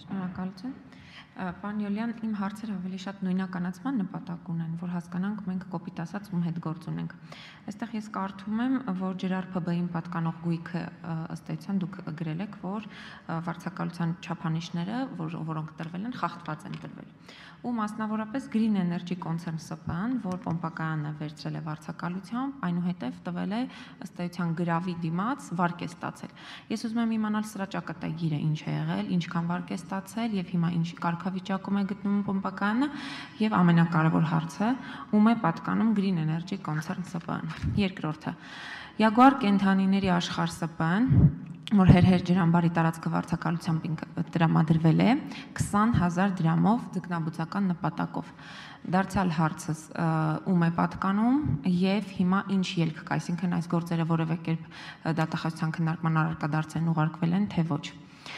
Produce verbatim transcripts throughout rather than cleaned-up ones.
Շնորհակալություն։ Պարոն Յոլյան, իմ հարցերը ավելի շատ նույնականացման նպատակ ունեն, որ հասկանանք մենք կոպիտ ասած ում հետ գործ ունենք։ Այստեղ ես կարդում եմ, որ Ջերար Փ B-ին պատկանող գույքը ըստ էության դուք գրել եք, որ վարձակալության չափանիշները, որ, որոնք տրվել են, խախտված են տրվել։ Ու մասնավորապես Green Energy Concern S P-ն, որ պոմպակայանը վերցրել է վարձակալությամբ, այնուհետև տվել է ըստ էության գրավի դիմաց վարկ է ստացել։ Ես ուզում եմ իմանալ սրա ճակատագիրը ինչ է եղել, ինչքան վարկ է ստացել եւ հիմա ինչ կարգավիճակում է գտնվում պոմպակայանը եւ ամենակարևոր հարցը, ում է պատկանում Green Energy Concern S P-ն։ Երկրորդը Jaguar կենդանիների աշխարհ S P-ն, որ հերհեր ջրամբարի տարածքը վարձակալությամբ տրամադրվել է քսան հազար դրամով ձկնաբուծական նպատակով։ Դարձյալ հարցս ում է պատկանում եւ հիմա ինչ ելք կա, այսինքն այս գործերը որևէ կերպ դատախազության քննարկման առարկա դարձեն ուղարկվել են, թե ոչ։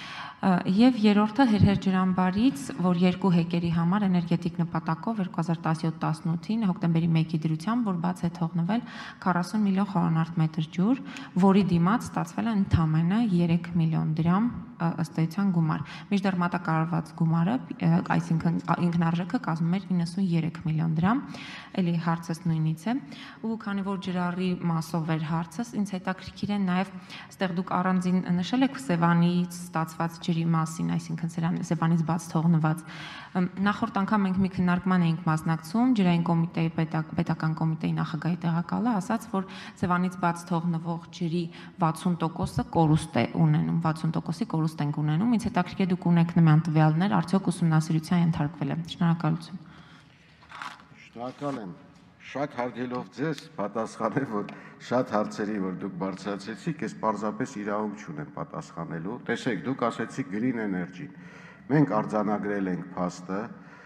Եվ երրորդը հերհեր ջրամբարից, որ երկու հեկերի համար էներգետիկ նպատակով երկու հազար տասնյոթ տասնութին հոկտեմբերի մեկի դրությամբ, որ բաց է թողնվել քառասուն միլիոն խորանարդ մետր ջուր, որի դիմաց ստացվել է ընդամենը երեք միլիոն դրամ ըստ էության գումար։ Մինչդեռ մատակարարված գումարը, այսինքն ինքնարժեքը կազմում էր իննսուններեք միլիոն դրամ, էլի հարցս նույնից է, ու քանի որ ջրարի մասով էր հարցս, ինձ հետաքրքիր է նաև, այստեղ դուք առանձին նշել եք Սևանից ստացված ջրի մասին, այսինքն Սևանից բաց թողնված։ Նախորդ անգամ մենք մի քննարկման էինք մասնակցում, ջրային կոմիտեի պետական կոմիտեի նախագահի տեղակալը ասաց, որ Սևանից բաց թողնվող ջրի վաթսուն տոկոսը կորուստ է ունենում, վաթսուն տոկոսի կորուստ ենք ունենում, ինձ հետաքրքիր է դուք ունեք նման տվյալներ, արդյոք ուսումնասիրության ենթարկվել է։ Շնորհակալություն։ Շնորհակալ եմ։ Շատ հարգելով ձեզ պատասխանել, որ շատ հարցերի, որ դուք բարձրացրեցիք, ես պարզապես իրավունք չունեմ պատասխանելու։ Տեսեք, դուք ասեցիք Green Energy։ Մենք արձանագրել ենք փաստը,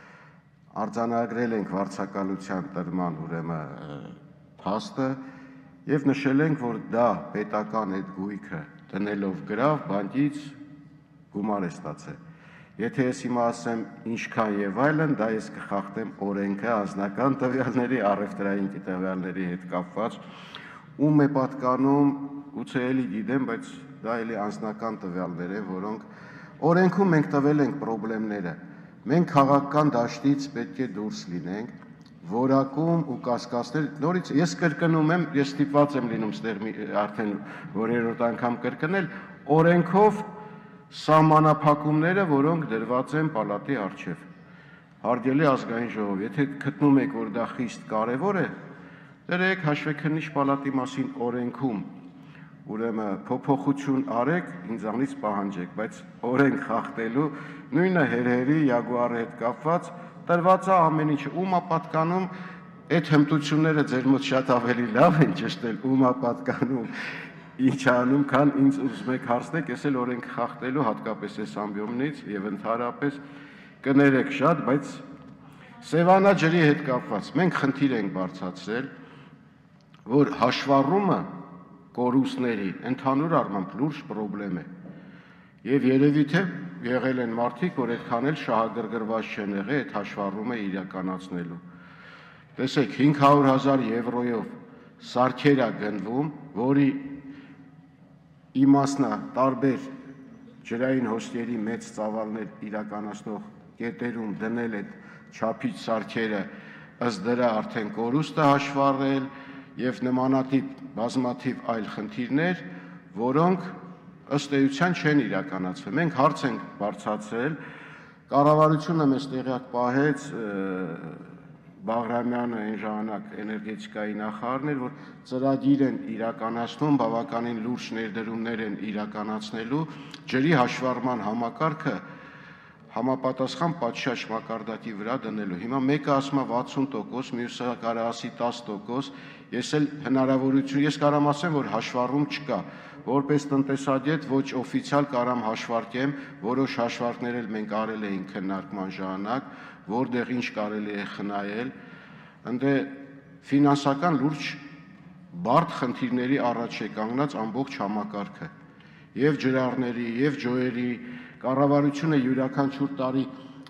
արձանագրել ենք վարձակալության տրման ուրեմն փաստը եւ նշել ենք, որ դա պետական այդ գույքը տնելով գրավ, բանկից գումար է ստացել։ Եթե ես հիմա ասեմ ինչքան եւ այլն, դա ես կխախտեմ օրենքը, անձնական տվյալների, առևտրային տվյալների հետ կապված, ում է պատկանում, գուցե էլի գիտեմ, բայց դա էլի անձնական տվյալներ են, որոնք օրենքում մենք տվել ենք խնդիրները։ Մենք քաղաքական դաշտից պետք է դուրս լինենք, որակում ու կասկածներ, նորից ես կրկնում եմ, ես ստիպված եմ լինում ստեղ արդեն որերորդ անգամ կրկնել, օրենքով սահմանափակումները, որոնք դրված են պալատի առջև։ Հարգելի ազգային ժողով, եթե գտնում եք, որ դա խիստ կարևոր է, դրեք հաշվեկնիչ պալատի մասին օրենքում, ուրեմն փոփոխություն արեք, ինձանից պահանջեք, բայց օրենք խախտելու, նույնը հերհերի Jaguar-ի հետ կապված, տրված է ամեն ինչ, ում է պատկանում, այդ հմտությունները ձեր մոտ շատ ավելի լավ են ճշտել, ում է պատկանում, ինչ անում, քան ինձ ուզում եք հարցնեք, ես էլ օրենք խախտելու, հատկապես այս ամբիոմնից եւ ընդհանրապես կներեք շատ, բայց Սևանա ջրի հետ կապված մենք խնդիր ենք բարձրացրել, որ հաշվառումը կորուստների ընդհանուր առմամբ լուրջ խնդրեմ է։ Եվ երևի թե եղել են մարդիկ, որ այդքան էլ շահագրգռված չեն եղել այդ հաշվառումը իրականացնելու։ Տեսեք, հինգ հարյուր հազար եվրոյով սարքեր է գնվում, որի իմաստնա տարբեր ջրային հոսքերի մեծ ծավալներ իրականացնող կետերում դնել այդ չափիչ սարքերը, ըստ դրա արդեն կորուստ է հաշվառել եւ նմանատիպ բազմաթիվ այլ խնդիրներ, որոնք ըստ էության չեն իրականացվել։ Մենք հարց ենք բարձրացրել, կառավարությունը մեզ տեղյակ պահեց, Բաղրամյանը այն ժամանակ էներգետիկայի նախարարն էր, որ ծրագիր են իրականացնում, բավականին լուրջ ներդրումներ են իրականացնելու ջրի հաշվառման համակարգը համապատասխան պատշաճ մակարդակի վրա դնելու։ Հիմա մեկը ասում է վաթսուն տոկոս, մյուսը կարող ասի տասը տոկոս, ես էլ հնարավորություն, ես կարամ ասեմ, որ հաշվառում չկա, որպես տնտեսագետ ոչ օֆիցիալ կարամ հաշվարկեմ, որոշ հաշվարկներ էլ մենք արել էինք քննարկման ժամանակ, որտեղ ինչ կարելի է խնայել, ընդ ֆինանսական լուրջ բարդ խնդիրների առաջ է կանգնած ամբողջ համակարգը, եւ ջրառների, եւ ջոյերի, կառավարությունը յուրաքանչյուր տարի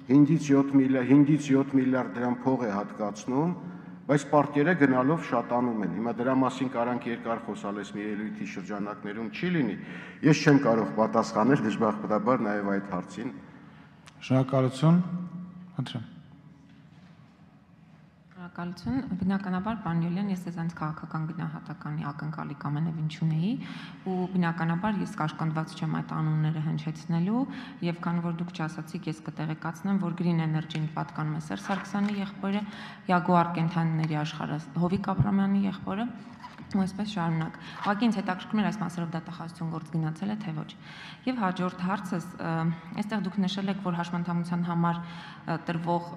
հինգից յոթ միլիարդ դրամ փող է հատկացնում, բայց պարտքերը գնալով շատանում են։ Հիմա դրա մասին կարանք երկար խոսալ, այս մի ելույթի շրջանակներում չի լինի։ Ես չեմ կարող պատասխանել դժբախտաբար նաև այդ հարցին։ Շնորհակալություն, խնդրեմ։ Շնորհակալություն, բնականաբար պարոն Յուլիան, ես ձեզանից քաղաքական գնահատականի ակնկալիք ամենևին չունեի ու բնականաբար ես կաշկանդված չեմ այդ անունները հնչեցնելու եւ քանի որ դուք չասացիք, ես կտեղեկացնեմ, որ Green Energy-ին պատկանում է Սերժ Սարգսյանի եղբորը, Jaguar կենթանիների աշխարհը Հովիկ Աբրամյանի եղբորը, ու այսպես շարունակ։ Ուղղակի ինձ հետաքրքրում էր այս մասերով դատախազություն գործ գնացել է թե ոչ։ Եվ հաջորդ հարցս, այստեղ դուք նշել եք, որ հաշմանդամության համար տրվող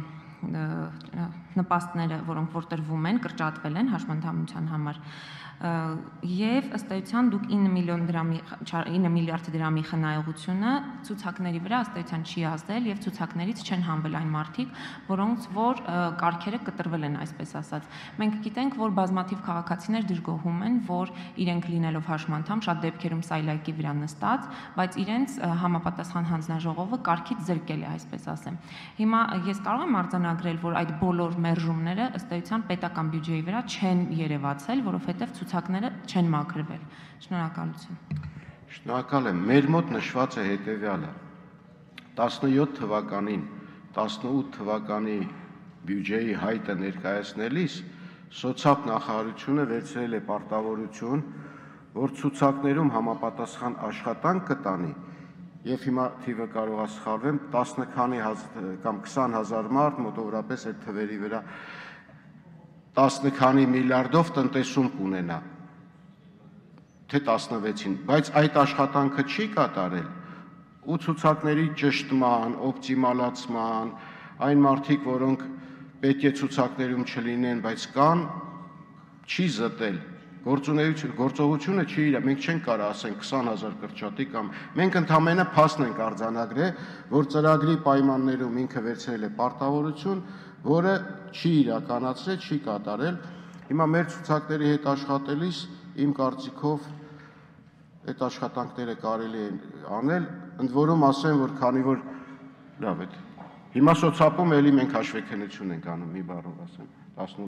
նպաստները, որոնք որ տրվում են, կրճատվել են հաշմանդամության համար եւ ըստ էության դուք ինը միլիոն դրամի ինը միլիարդ դրամի խնայողությունը ցուցակների վրա ըստ էության չի ազդել եւ ցուցակներից չեն հանվել այն մարդիկ, որոնց որ կարգերը կտրվել են, այսպես ասած։ Մենք գիտենք, որ բազմաթիվ քաղաքացիներ դժգոհում են, որ իրենք լինելով հաշմանդամ շատ դեպքերում սայլայկի վրա նստած, բայց իրենց համապատասխան հանձնաժողովը կարգից զրկել է, այսպես ասեմ։ Հիմա ես կարող եմ արձանագրել, որ այդ բոլոր մերժումները ըստ էության պետական բյուջեի վրա չեն երևացել, որովհետեւ ցուցակները չեն մաքրվել։ Շնորհակալություն։ Շնորհակալ եմ։ Մեր մոտ նշված է հետևյալը. տասնյոթ թվականին, տասնութ թվականի բյուջեի հայտը ներկայացնելիս սոցիալ նախարարությունը վերցրել է պարտավորություն, որ ցուցակներում համապատասխան աշխատանք կտանի, եւ հիմա թիվը կարող է սխալվեմ, տասը քանի կամ քսան հազար մարդ մոտավորապես այդ թվերի վրա տասը քանի միլիարդով տնտեսում կունենա, թե տասնվեցին, բայց այդ աշխատանքը չի կատարել ու ցուցակների ճշտման, օպտիմալացման, այն մարդիկ, որոնք պետք է ցուցակներում չլինեն, բայց կան, չի զտել, գործողությունը չի իր, մենք չենք կարող ասենք քսան հազար կրճատի կամ մենք ընդամենը փաստ ենք արձանագրել, որ ծրագրի պայմաններում ինքը վերցրել է պարտավորություն, որը չի իրականացրել, չի կատարել։ Հիմա մեր ցուցակների հետ աշխատելիս իմ կարծիքով այդ աշխատանքները կարելի է անել, ընդ որում ասեմ, որ քանի որ լավ է։ Հիմա սոցապում էլի մենք հաշվեկնություն ենք անում, մի բառով ասեմ, տասնութ